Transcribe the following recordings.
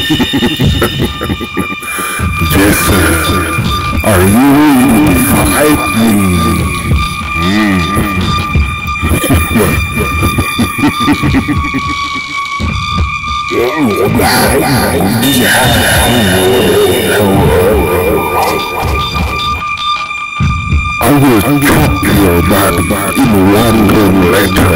Jason, are you ready to fight me? I will chop your body in one letter.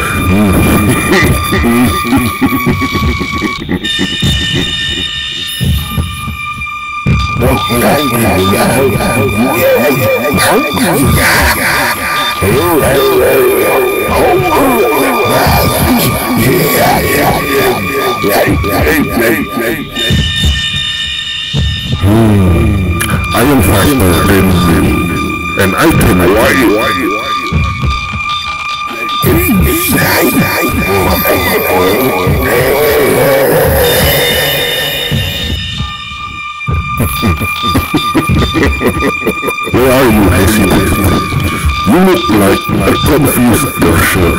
I am faster than you, and I can win. Where are you, Jason? You look like a confused person.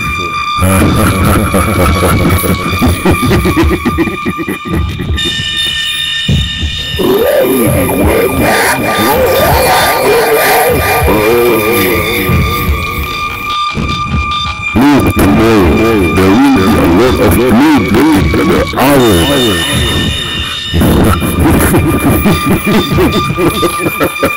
Look, tomorrow there will be a lot of blood in the hour.